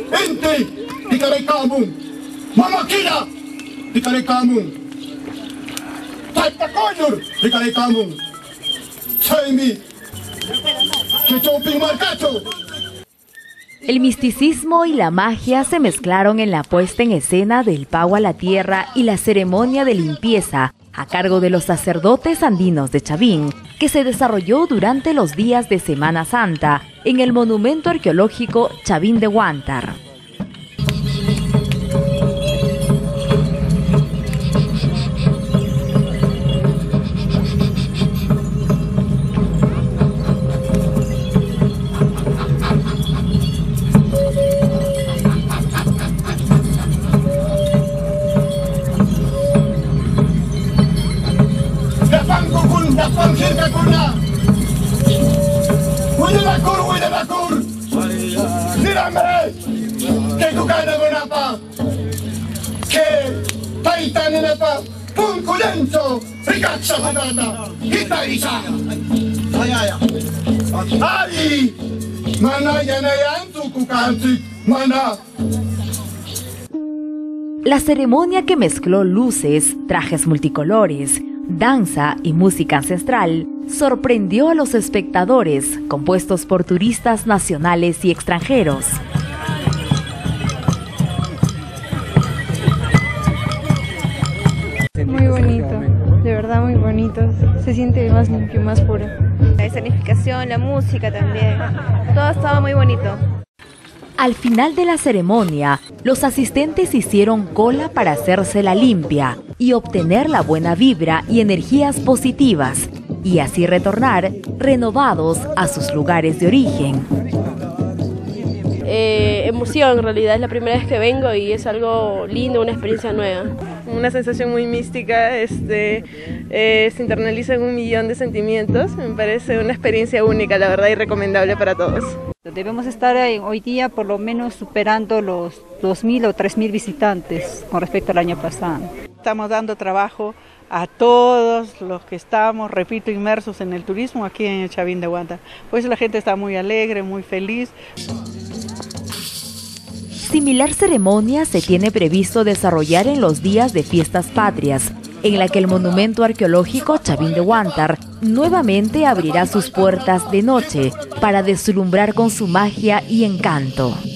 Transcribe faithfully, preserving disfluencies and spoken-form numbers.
Inti, Tikarekamun, Mamakina, Tikarekamun, Taitakoyur, Tikarekamun, Chaimi, Kichopin Marcacho. El misticismo y la magia se mezclaron en la puesta en escena del pago a la tierra y la ceremonia de limpieza a cargo de los sacerdotes andinos de Chavín, que se desarrolló durante los días de Semana Santa en el monumento arqueológico Chavín de Huántar. La ceremonia, que mezcló luces, trajes multicolores, danza y música ancestral, sorprendió a los espectadores, compuestos por turistas nacionales y extranjeros. Muy bonito, de verdad muy bonito, se siente más limpio, más puro. La escenificación, la música también, todo estaba muy bonito. Al final de la ceremonia, los asistentes hicieron cola para hacerse la limpia y obtener la buena vibra y energías positivas, y así retornar renovados a sus lugares de origen. Eh, emoción, en realidad es la primera vez que vengo y es algo lindo, una experiencia nueva. Una sensación muy mística, este, eh, se internalizan un millón de sentimientos, me parece una experiencia única, la verdad, y recomendable para todos. Debemos estar hoy día por lo menos superando los dos mil o tres mil visitantes con respecto al año pasado. Estamos dando trabajo a todos los que estamos, repito, inmersos en el turismo aquí en el Chavín de Huántar. Por eso la gente está muy alegre, muy feliz. Similar ceremonia se tiene previsto desarrollar en los días de fiestas patrias, en la que el monumento arqueológico Chavín de Huántar nuevamente abrirá sus puertas de noche para deslumbrar con su magia y encanto.